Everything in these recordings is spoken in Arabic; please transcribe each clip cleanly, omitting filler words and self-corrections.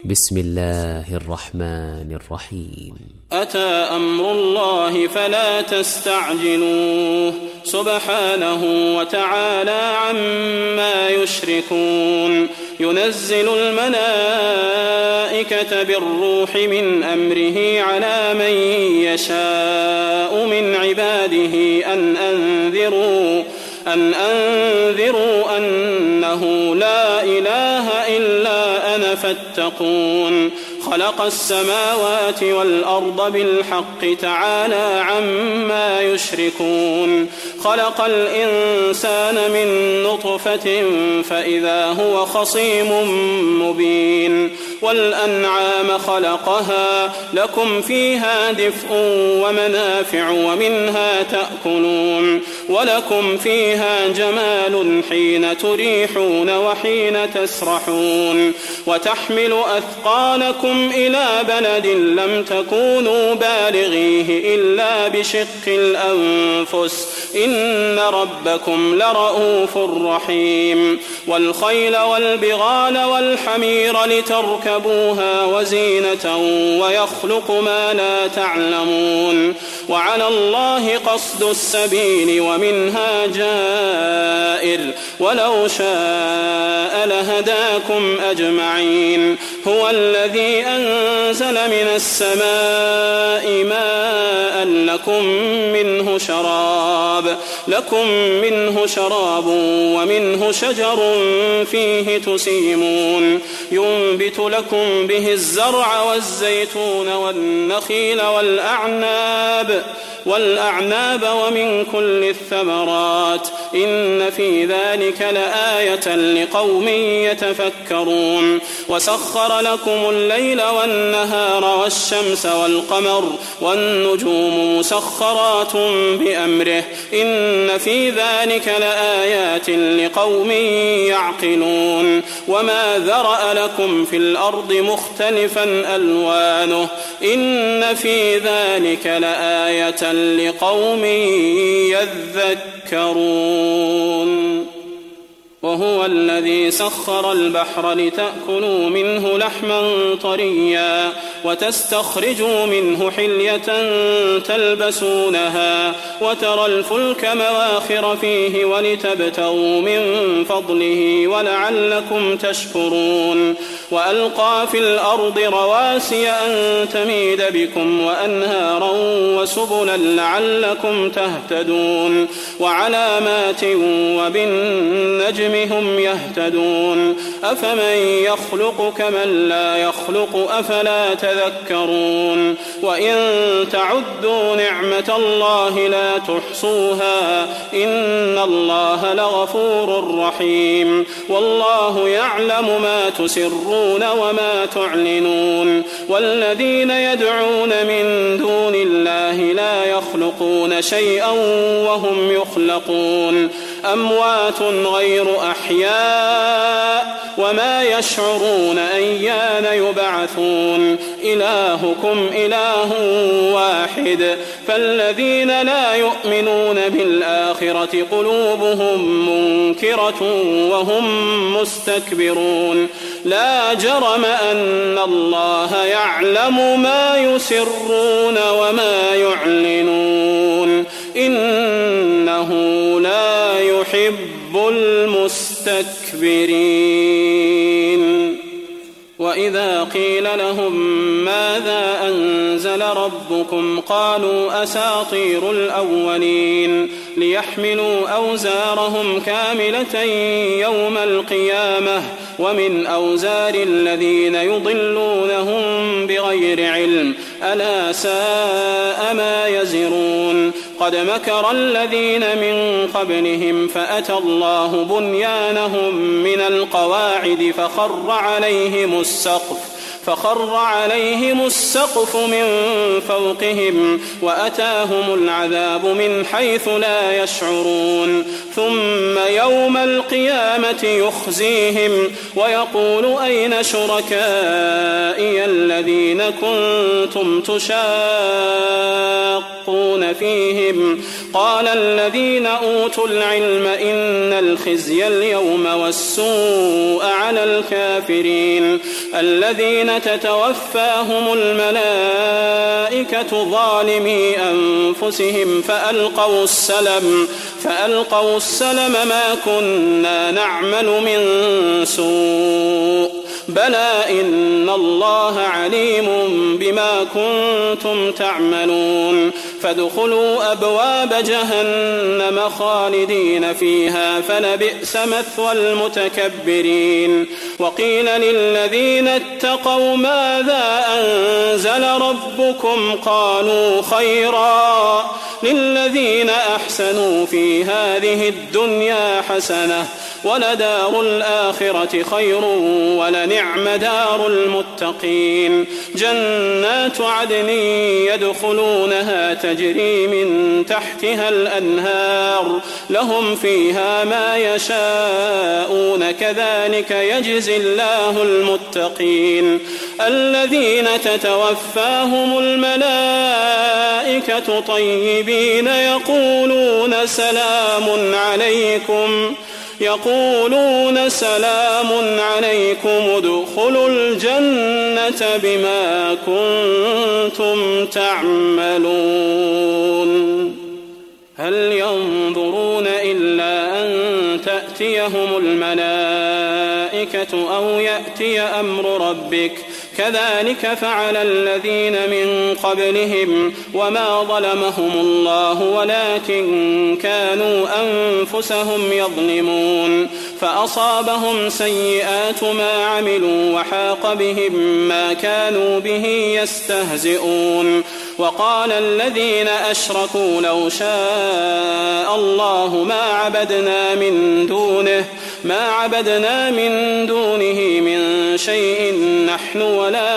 بسم الله الرحمن الرحيم. أتى أمر الله فلا تستعجلوه سبحانه وتعالى عما يشركون. ينزل الملائكة بالروح من أمره على من يشاء من عباده أن أنذروا أنه لا إله إلا أنا فاتقون. خلق السماوات والأرض بالحق تعالى عما يشركون. خلق الإنسان من نطفة فإذا هو خصيم مبين. والأنعام خلقها لكم فيها دفء ومنافع ومنها تأكلون. ولكم فيها جمال حين تريحون وحين تسرحون. وتحمل أثقالكم إلى بلد لم تكونوا بالغيه إلا بشق الأنفس إن ربكم لرؤوف رحيم. والخيل والبغال والحمير لتركبوها وزينة ويخلق ما لا تعلمون. وعلى الله قصد السبيل ومنها جائر ولو شاء لهداكم أجمعين. هو الذي أنزل من السماء ماء لكم منه شراب ومنه شجر فيه تسيمون. ينبت لكم به الزرع والزيتون والنخيل والأعناب ومن كل الثمرات إن في ذلك لآية لقوم يتفكرون. وسخر لكم الليل والنهار والشمس والقمر والنجوم مسخرات بأمره إن في ذلك لآيات لقوم يعقلون. وما ذرأ لكم في الأرض مختلفا ألوانه إن في ذلك لآية لقوم يذكرون. وهو الذي سخر البحر لتأكلوا منه لحما طريا وتستخرجوا منه حلية تلبسونها وترى الفلك مواخر فيه ولتبتغوا من فضله ولعلكم تشكرون. وألقى في الأرض رواسي أن تميد بكم وأنهارا وسبلا لعلكم تهتدون. وعلامات وبالنجم هم يهتدون. أفمن يخلق كمن لا يخلق أفلا تذكرون. وإن تعدوا نعمة الله لا تحصوها إن الله لغفور رحيم. والله يعلم ما تسرون وما تعلنون. والذين يدعون من دون الله لا يخلقون شيئا وهم يخلقون. أموات غير أحياء وما يشعرون أيان يبعثون. إلهكم إله واحد فالذين لا يؤمنون بالآخرة قلوبهم منكرة وهم مستكبرون. لا جرم أن الله يعلم ما يسرون وما يعلنون إنه لا يحب المستكبرين. وإذا قيل لهم ماذا أنزل ربكم قالوا أساطير الأولين ليحملوا أوزارهم كاملة يوم القيامة ومن أوزار الذين يضلونهم بغير علم ألا ساء ما يزرون. قد مكر الذين من قبلهم فأتى الله بنيانهم من القواعد فخر عليهم السقف من فوقهم وأتاهم العذاب من حيث لا يشعرون. ثم يوم القيامة يخزيهم ويقول أين شركائي الذين كنتم تشاقون فيهم قال الذين أوتوا العلم إن الخزي اليوم والسوء على الكافرين الذين تتوفاهم الملائكة ظالمي أنفسهم فألقوا السلم ما كنا نعمل من سوء بلى إن الله عليم بما كنتم تعملون فادخلوا أبواب جهنم خالدين فيها فلبئس مثوى المتكبرين وقيل للذين اتقوا ماذا أنزل ربكم قالوا خيرا للذين أحسنوا في هذه الدنيا حسنة ولدار الآخرة خير ولنعم دار المتقين جنات عدن يدخلونها تجري من تحتها الأنهار لهم فيها ما يشاءون كذلك يجزي الله المتقين الذين تتوفاهم الملائكة طيبين يقولون سلام عليكم ادخلوا الجنة بما كنتم تعملون هل ينظرون إلا أن تأتيهم الملائكة أو يأتي أمر ربك كذلك فعل الذين من قبلهم وما ظلمهم الله ولكن كانوا أنفسهم يظلمون فأصابهم سيئات ما عملوا وحاق بهم ما كانوا به يستهزئون وقال الذين أشركوا لو شاء الله ما عبدنا من دونه من شيء نحن ولا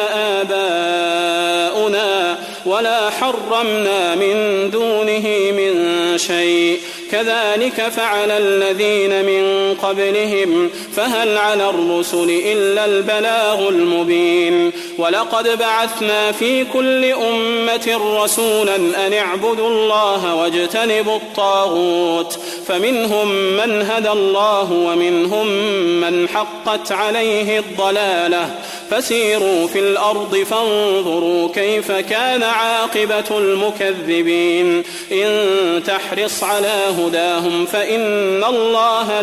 آباؤنا ولا حرمنا من دونه من شيء كذلك فعل الذين من قبلهم فهل على الرسل إلا البلاغ المبين ولقد بعثنا في كل أمة رسولا أن اعبدوا الله واجتنبوا الطاغوت فمنهم من هدى الله ومنهم من حقت عليه الضلالة فسيروا في الأرض فانظروا كيف كان عاقبة المكذبين إن تحرص على هداهم فإن الله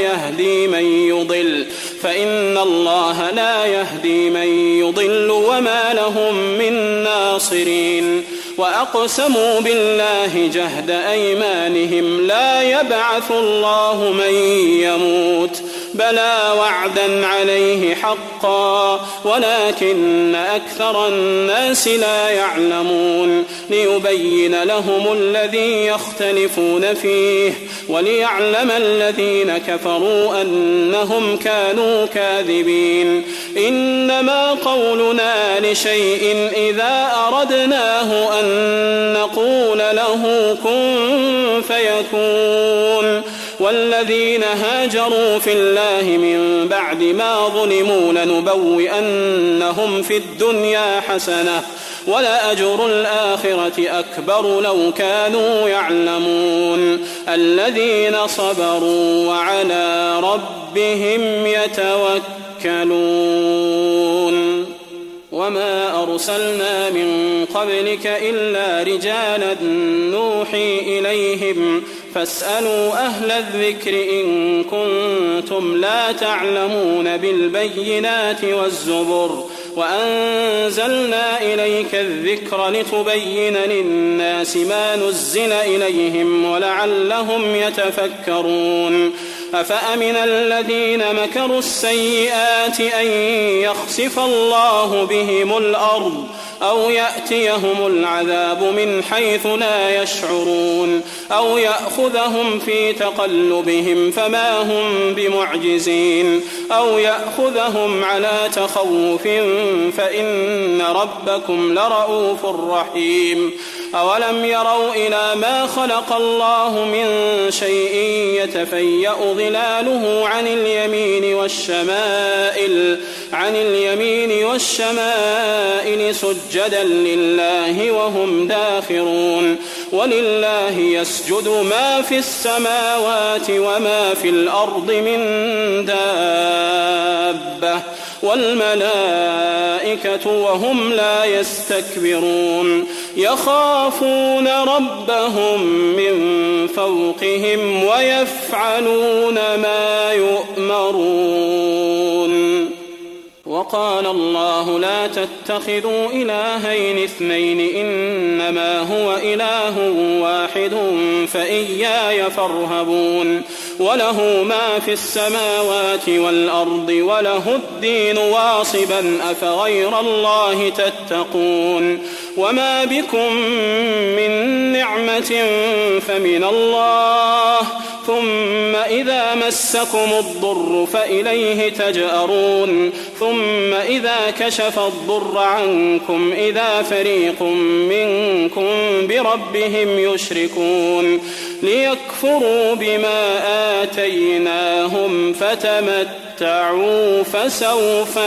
لا يهدي من يضل وما لهم من ناصرين وأقسموا بالله جهد أيمانهم لا يبعث الله من يموت بلى وعدا عليه حقا ولكن أكثر الناس لا يعلمون ليبين لهم الذي يختلفون فيه وليعلم الذين كفروا أنهم كانوا كاذبين إنما قولنا لشيء إذا أردناه أن نقول له كن فيكون والذين هاجروا في الله من بعد ما ظلموا لنبوئنهم في الدنيا حسنة ولأجر الآخرة أكبر لو كانوا يعلمون الذين صبروا وعلى ربهم يتوكلون وما أرسلنا من قبلك إلا رجالا نوحي إليهم فاسألوا أهل الذكر إن كنتم لا تعلمون بالبينات والزبر وأنزلنا إليك الذكر لتبين للناس ما نزل إليهم ولعلهم يتفكرون أفأمن الذين مكروا السيئات أن يخسف الله بهم الأرض أو يأتيهم العذاب من حيث لا يشعرون أو يأخذهم في تقلبهم فما هم بمعجزين أو يأخذهم على تخوف فإن ربكم لرؤوف رحيم أولم يروا إلى ما خلق الله من شيء يتفيأ ظلاله عن اليمين والشمائل سجدا لله وهم داخرون ولله يسجد ما في السماوات وما في الأرض من دابة والملائكة وهم لا يستكبرون يخافون ربهم من فوقهم ويفعلون ما يؤمرون. وقال الله لا تتخذوا إلهين اثنين إنما هو إله واحد فإياي فارهبون وله ما في السماوات والأرض وله الدين واصبا أفغير الله تتقون وما بكم من نعمة فمن الله ثم إذا مسكم الضر فإليه تجأرون ثم إذا كشف الضر عنكم إذا فريق منكم بربهم يشركون ليكفروا بما آتيناهم فتمتعوا فسوف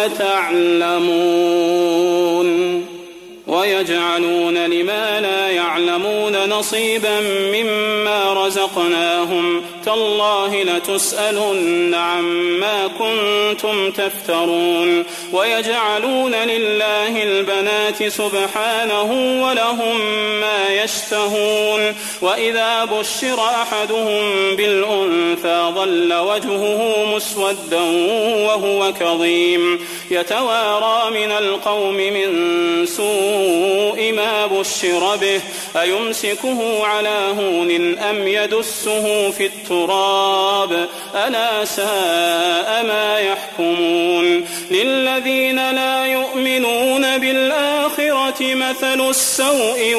تعلمون. ويجعلون لما لا يعلمون نصيبا مما رزقناهم تالله لتسألن عما كنتم تفترون. ويجعلون لله البنات سبحانه ولهم ما يشتهون وإذا بشر أحدهم بالأنثى ظل وجهه مسودا وهو كظيم يتوارى من القوم من سوء ما بشر به أيمسكه على هون أم يدسه في التراب ألا ساء ما يحكمون. للذين لا يؤمنون بالآخرة مثل السوء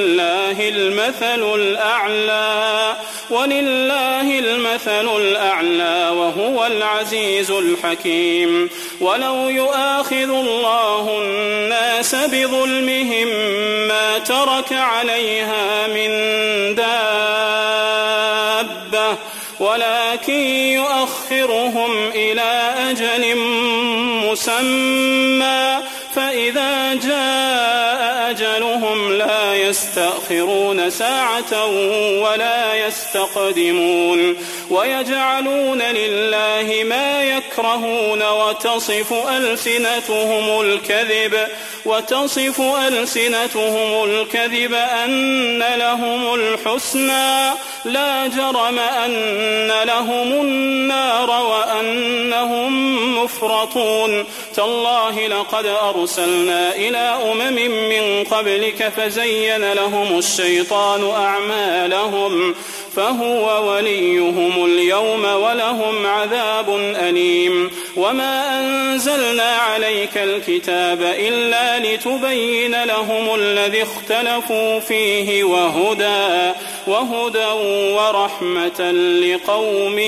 ولله المثل الأعلى وهو العزيز الحكيم. ولو يؤاخذ الله الناس بظلمهم ما ترك عليها من دابة ولكن يؤخرهم إلى أجل مسمى فإذا جاء أجلهم لا يستأخرون ساعة ولا يستقدمون. ويجعلون لله ما يكرهون وتصف ألسنتهم الكذب أن لهم الحسنى لا جرم أن لهم النار وأنهم مفرطون. تالله لقد أرسلنا إلى من قبلك فزين لهم الشيطان أعمالهم فهو وليهم اليوم ولهم عذاب أليم. وما أنزلنا عليك الكتاب إلا لتبين لهم الذي اختلفوا فيه وهدى ورحمة لقوم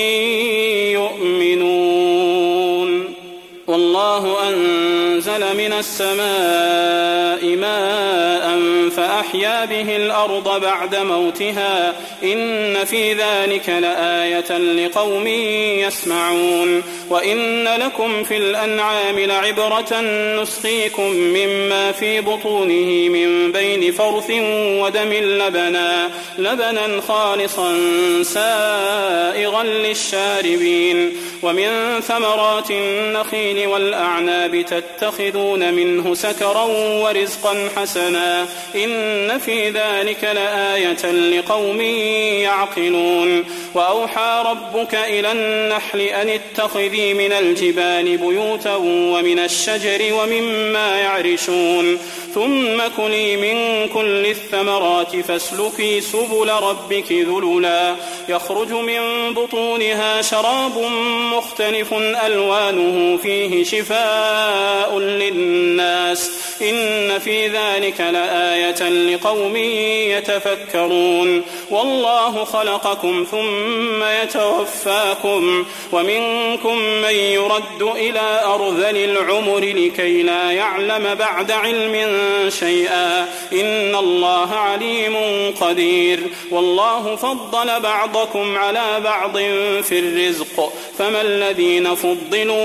يؤمنون. والله أنزل من السماء ماء فأحيا به الأرض بعد موتها إن في ذلك لآية لقوم يسمعون. وإن لكم في الأنعام لعبرة نسقيكم مما في بطونه من بين فرث ودم لبنا خالصا سائغا للشاربين. ومن ثمرات النخيل والأعناب تتخذون منه سكرا ورزقا حسنا إن في ذلك لآية لقوم يعقلون. وأوحى ربك إلى النحل أن اتخذي من الجبال بيوتا ومن الشجر ومما يعرشون ثم كلي من كل الثمرات فاسلكي سبل ربك ذللا يخرج من بطونها شراب مختلف ألوانه فيه شفاء للناس إن في ذلك لآية لقوم يتفكرون والله خلقكم ثم يتوفاكم ومنكم من يرد إلى أرذل العمر لكي لا يعلم بعد علم شيئا إن الله عليم قدير والله فضل بعضكم على بعض في الرزق فما الذين فضلوا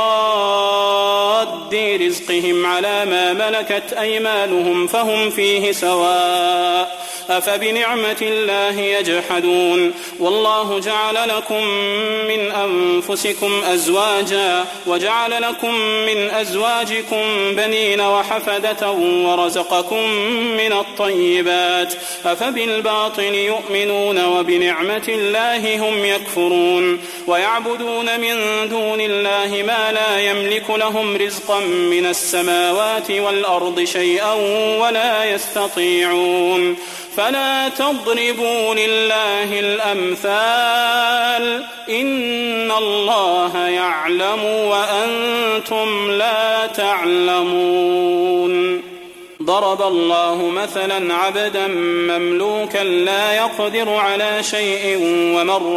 براد رزقهم على ما ملكت أيمانهم فهم فيه سواء أفبنعمة الله يجحدون والله جعل لكم من أنفسكم أزواجا وجعل لكم من أزواجكم بنين وحفدة ورزقكم من الطيبات أفبالباطل يؤمنون وبنعمة الله هم يكفرون ويعبدون من دون الله ما لا يملك لهم رزقا من السماوات والأرض شيئا ولا يستطيعون فلا تضربوا لله الأمثال إن الله يعلم وأنتم لا تعلمون ضرب الله مثلا عبدا مملوكا لا يقدر على شيء ومن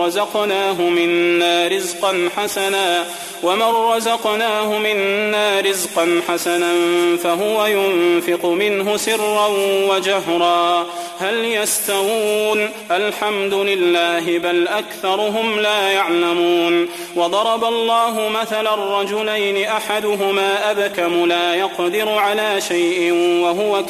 رزقناه منا رزقا حسنا فهو ينفق منه سرا وجهرا هل يستوون الحمد لله بل أكثرهم لا يعلمون وضرب الله مثلا الرجلين أحدهما أبكم لا يقدر على شيء وهو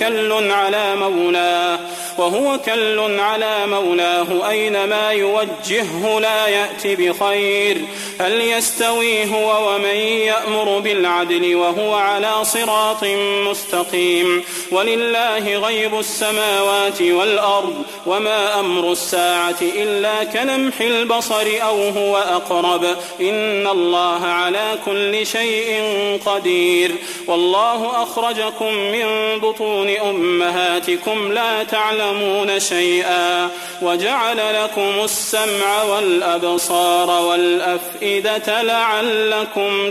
كل على مولاه أينما يوجهه لا يأتي بخير هل يستوي هو ومن يأمر بالعدل وهو على صراط مستقيم ولله غيب السماوات والأرض وما أمر الساعة إلا كلمح البصر أو هو أقرب إن الله على كل شيء قدير والله أخرجكم من بطون أمهاتكم لا تعلمون شيئا وجعل لكم السمع والأبصار والأفئدة لعلكم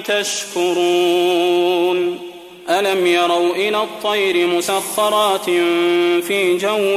تشكرون ألم يروا إلى الطير مسخرات في جو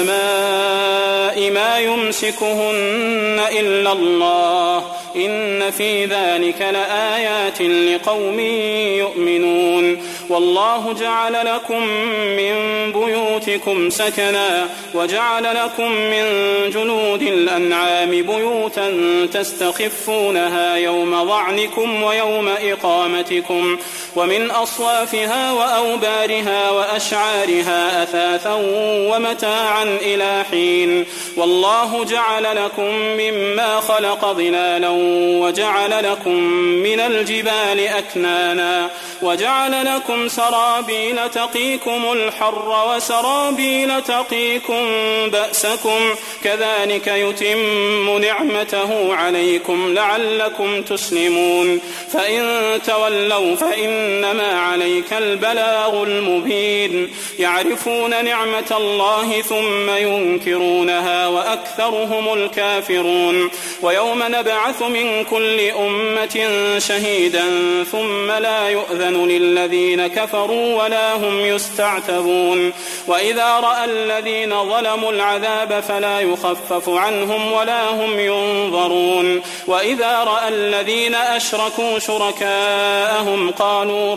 السماء ما يمسكهن إلا الله إن في ذلك لآيات لقوم يؤمنون والله جعل لكم من بيوتكم سكنا وجعل لكم من جلود الأنعام بيوتا تستخفونها يوم ظعنكم ويوم إقامتكم ومن أصوافها وأوبارها وأشعارها أثاثا ومتاعا إلى حين والله جعل لكم مما خلق ظلالا وجعل لكم من الجبال أكنانا وجعل لكم سرابيل تقيكم الحر وسرابيل تقيكم بأسكم كذلك يتم نعمته عليكم لعلكم تسلمون فإن تولوا فإنما عليك البلاغ المبين يعرفون نعمة الله ثم ينكرونها وأكثرهم الكافرون ويوم نبعث من كل أمة شهيدا ثم لا يؤذن للذين كفروا ولا هم يستعتبون وإذا رأى الذين ظلموا العذاب فلا يخفف عنهم ولا هم ينظرون وإذا رأى الذين أشركوا شركاءهم قالوا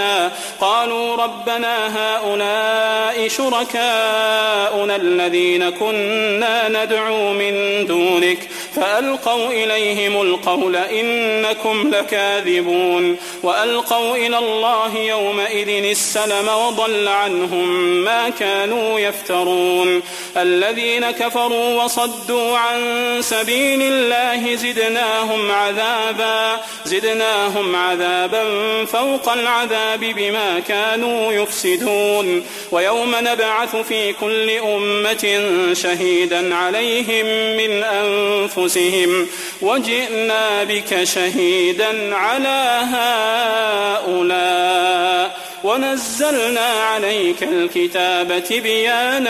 ربنا هؤلاء شركاؤنا الذين كنا ندعو من دونك فألقوا إليهم القول إنكم لكاذبون وألقوا إلى الله يومئذ السلم وضل عنهم ما كانوا يفترون الذين كفروا وصدوا عن سبيل الله زدناهم عذابا فوق العذاب بما كانوا يفسدون ويوم نبعث في كل أمة شهيدا عليهم من أنفسهم وجئنا بك شهيدا على هؤلاء ونزلنا عليك الكتاب تبيانا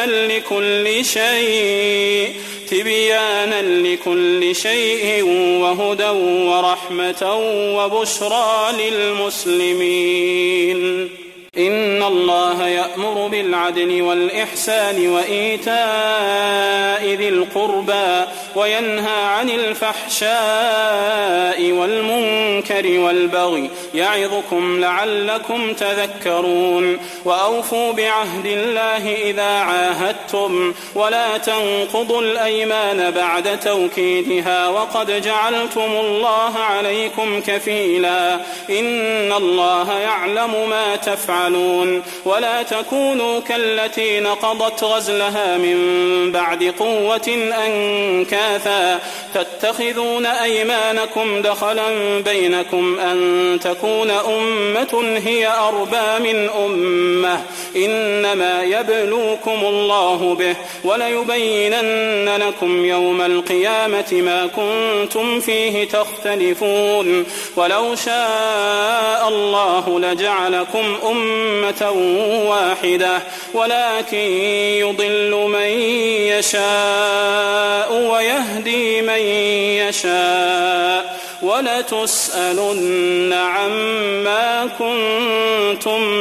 لكل شيء وهدى ورحمة وبشرى للمسلمين إن الله يأمر بالعدل والإحسان وإيتاء ذي القربى وينهى عن الفحشاء والمنكر والبغي يعظكم لعلكم تذكرون وأوفوا بعهد الله إذا عاهدتم ولا تنقضوا الأيمان بعد توكيدها وقد جعلتم الله عليكم كفيلا إن الله يعلم ما تفعلون ولا تكونوا كالتي نقضت غزلها من بعد قوة أنكاثا تتخذون أيمانكم دخلا بينكم أن تكون أمة هي أربى من أمة إنما يبلوكم الله به وليبينن لكم يوم القيامة ما كنتم فيه تختلفون ولو شاء الله لجعلكم أمة واحدة ولكن يضل من يشاء ويهدي من يشاء ولتسألن عما كنتم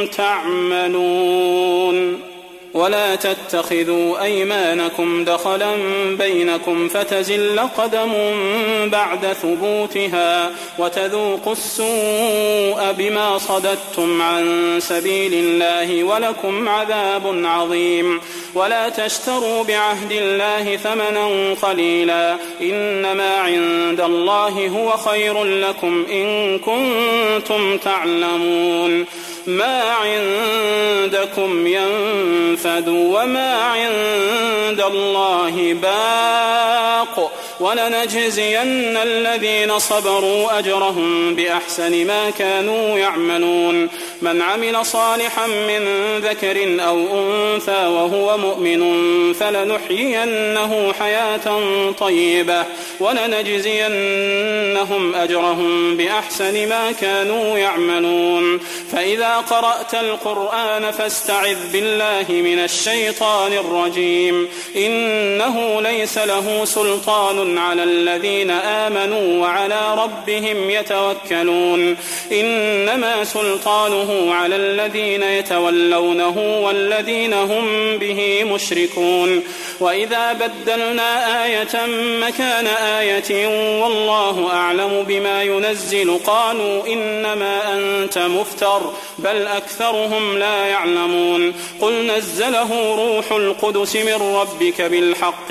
تعملون ولا تتخذوا أيمانكم دخلا بينكم فتزل قدم بعد ثبوتها وتذوقوا السوء بما صددتم عن سبيل الله ولكم عذاب عظيم ولا تشتروا بعهد الله ثمنا قليلا إنما عند الله هو خير لكم إن كنتم تعلمون ما عندكم ينفد وما عند الله باق ولنجزين الذين صبروا أجرهم بأحسن ما كانوا يعملون من عمل صالحا من ذكر أو أنثى وهو مؤمن فلنحيينه حياة طيبة ولنجزينهم أجرهم بأحسن ما كانوا يعملون فإذا قرأت القرآن فاستعذ بالله من الشيطان الرجيم إنه ليس له سلطان على الذين آمنوا وعلى ربهم يتوكلون إنما سلطانه على الذين يتولونه والذين هم به مشركون وإذا بدلنا آية مكان آية والله أعلم بما ينزل قالوا إنما أنت مفتر بل أكثرهم لا يعلمون قل نزله روح القدس من ربك بالحق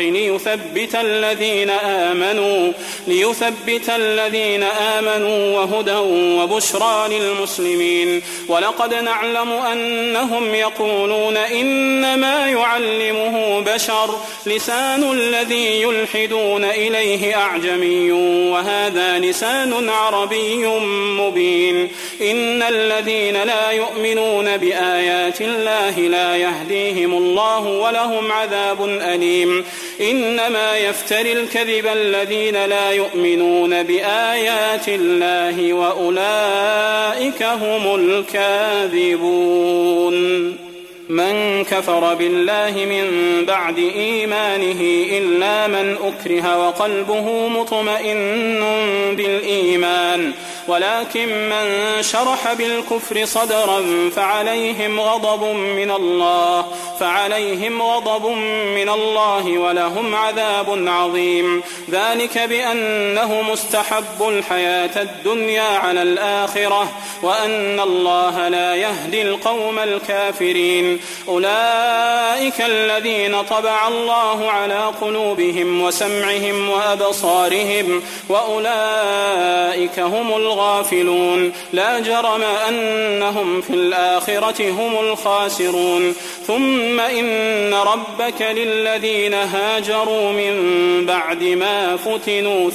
ليثبت الذين آمنوا وهدى وبشرى للمسلمين ولقد نعلم أنهم يقولون إنما يعلمه بشر لسان الذي يلحدون إليه أعجمي وهذا لسان عربي مبين إن الذين لا يؤمنون بآيات الله لا يهديهم الله ولهم عذاب أليم إنما يفتري الكذب الذين لا يؤمنون بآيات الله وأولئك هم الكاذبون من كفر بالله من بعد إيمانه إلا من أكره وقلبه مطمئن بالإيمان ولكن من شرح بالكفر صدرا فعليهم غضب من الله ولهم عذاب عظيم ذلك بأنه مستحب الحياة الدنيا على الآخرة وأن الله لا يهدي القوم الكافرين أولئك الذين طبع الله على قلوبهم وسمعهم وأبصارهم وأولئك هم الغافلون لا جرم أنهم في الآخرة هم الخاسرون ثم إن ربك للذين هاجروا من بعد ما فتنوا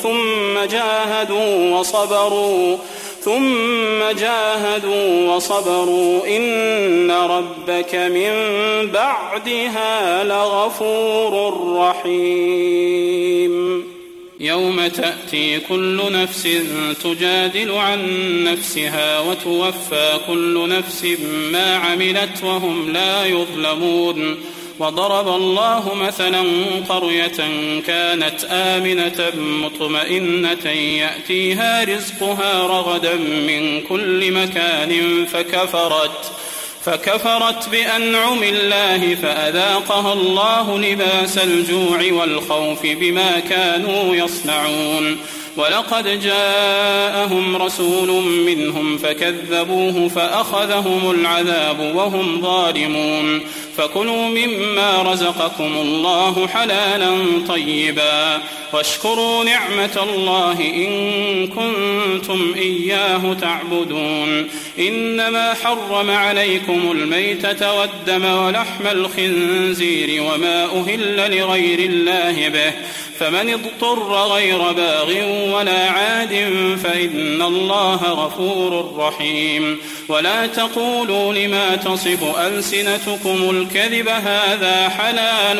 ثم جاهدوا وصبروا إن ربك من بعدها لغفور رحيم يوم تأتي كل نفس تجادل عن نفسها وتوفى كل نفس ما عملت وهم لا يظلمون وضرب الله مثلا قرية كانت آمنة مطمئنة يأتيها رزقها رغدا من كل مكان فكفرت بأنعم الله فأذاقها الله لباس الجوع والخوف بما كانوا يصنعون. ولقد جاءهم رسول منهم فكذبوه فأخذهم العذاب وهم ظالمون. فكلوا مما رزقكم الله حلالا طيبا واشكروا نعمة الله إن كنتم إياه تعبدون. إنما حرم عليكم الميتة والدم ولحم الخنزير وما أهل لغير الله به، فمن اضطر غير باغ ولا عاد فإن الله غفور رحيم. ولا تقولوا لما تصف ألسنتكم الكذب هذا حلال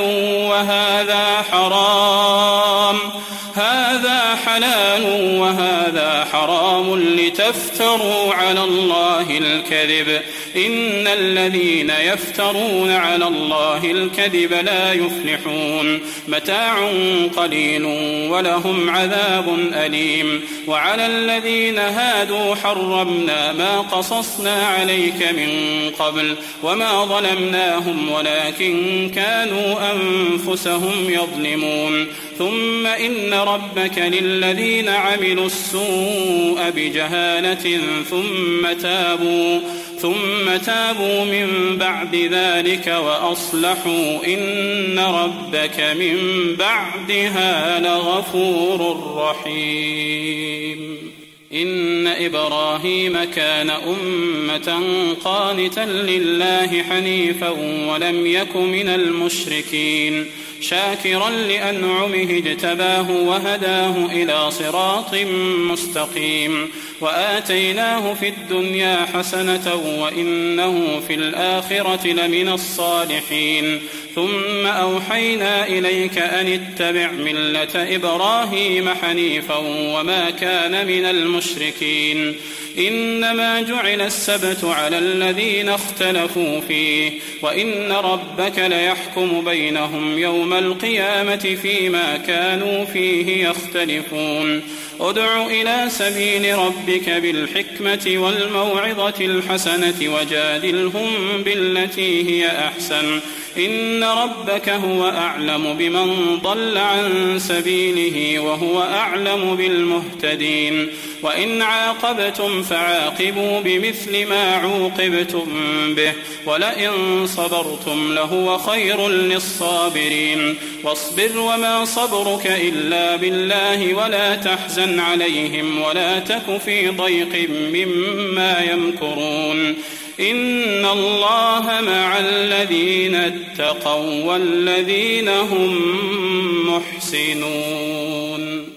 وهذا حرام لتفتروا على الله الكذب. إن الذين يفترون على الله الكذب لا يفلحون. متاع قليل ولهم عذاب أليم. وعلى الذين هادوا حرمنا ما قصصنا عليك من قبل وما ظلمناهم ولكن كانوا أنفسهم يظلمون. ثم إن ربك للذين عملوا السوء بجهالة ثم تابوا من بعد ذلك وأصلحوا إن ربك من بعدها لغفور رحيم. إن إبراهيم كان أمة قانتا لله حنيفا ولم يك من المشركين شاكرا لأنعمه اجتباه وهداه إلى صراط مستقيم. وآتيناه في الدنيا حسنة وإنه في الآخرة لمن الصالحين. ثم أوحينا إليك أن اتبع ملة إبراهيم حنيفا وما كان من المشركين. إنما جعل السبت على الذين اختلفوا فيه وإن ربك ليحكم بينهم يوم القيامة فيما كانوا فيه يختلفون. ادع إلى سبيل ربك بالحكمة والموعظة الحسنة وجادلهم بالتي هي أحسن. إن ربك هو أعلم بمن ضل عن سبيله وهو أعلم بالمهتدين. وإن عاقبتم فعاقبوا بمثل ما عوقبتم به ولئن صبرتم لهو خير للصابرين. واصبر وما صبرك إلا بالله ولا تحزن عليهم ولا تك في ضيق مما يمكرون. إن الله مع الذين اتقوا والذين هم محسنون.